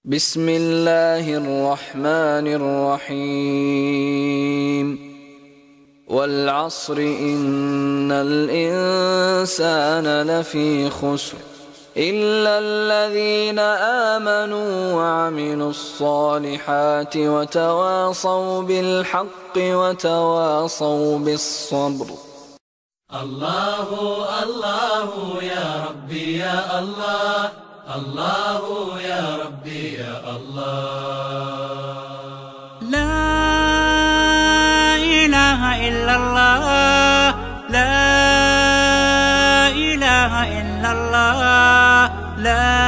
بسم الله الرحمن الرحيم والعصر إن الإنسان لفي خسر إلا الذين آمنوا وعملوا الصالحات وتواصوا بالحق وتواصوا بالصبر. الله الله يا ربي يا الله، الله يا ربي يا الله. لا إله إلا الله، لا إله إلا الله، لا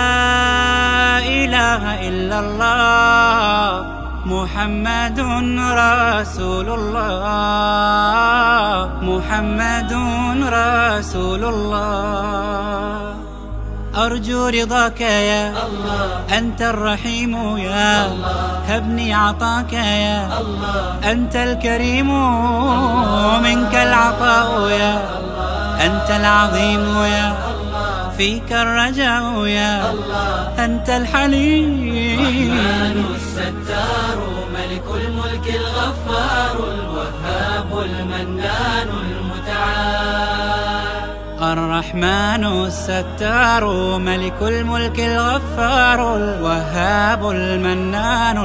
إله إلا الله، محمد رسول الله، محمد رسول الله. أرجو رضاك يا الله، أنت الرحيم يا الله، هبني عطاك يا الله، أنت الكريم منك العطاء يا الله، أنت العظيم يا الله، فيك الرجاء يا الله، أنت الحليم. الرحمن الستار ملك الملك الغفار الوهاب المنان المتعال. الرحمن الستار ملك الملك الغفار الوهاب المنان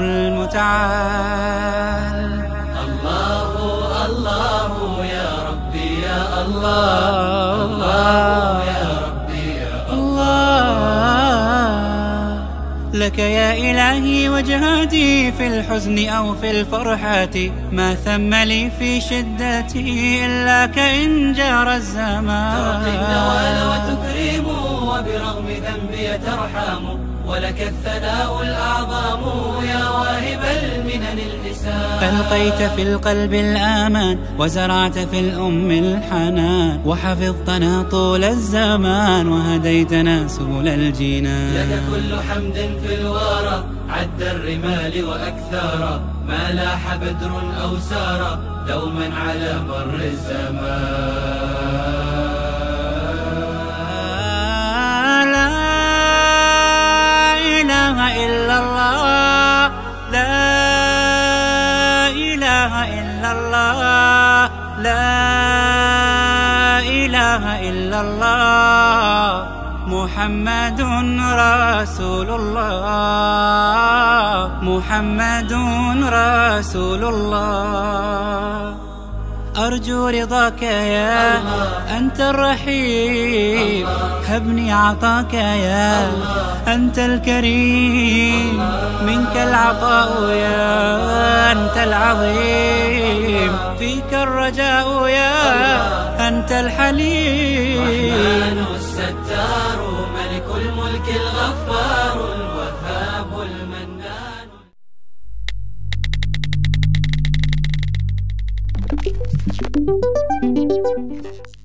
المتعال. الله الله يا ربي يا الله، الله يا ربي يا الله. لك يا إلهي وجهاتي في الحزن أو في الفرحة، ما ثم لي في شدتي إلا كإن جار الزمان. تعطي النوال وتكرم وبرغم ذنبي ترحم، ولك الثناء الأعظم يا واهب المنن الحسان. ألقيت في القلب الآمان وزرعت في الأم الحنان، وحفظتنا طول الزمان وهديتنا سبل الجنان. لك كل حمد في الورى عد الرمال وأكثارا، ما لاح بدر أو سارا دوما على مر الزمان. إلا الله، لا إله إلا الله، لا إله إلا الله، محمد رسول الله، محمد رسول الله. أرجو رضاك يا الله، أنت الرحيم، هبني عطاك يا الله، أنت الكريم منك العطاء يا أنت العظيم، فيك الرجاء يا أنت الحليم. الرحمن الستار ملك الملك الغفار الوهاب المنان.